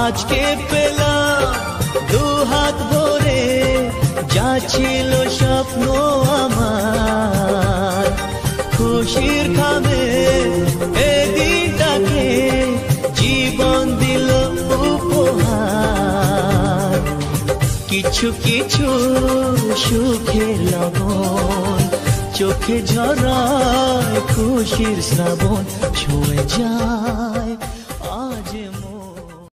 আজকে পেলাম দু হাত ভরে যা ছিল স্বপ্ন আমার, খুশির খাবে এই দিনটাকে জীবন দিল উপহার। কিছু কিছু সুখের লবণ চোখে ঝরায় খুশির শ্রাবণ ছুঁয়ে যায়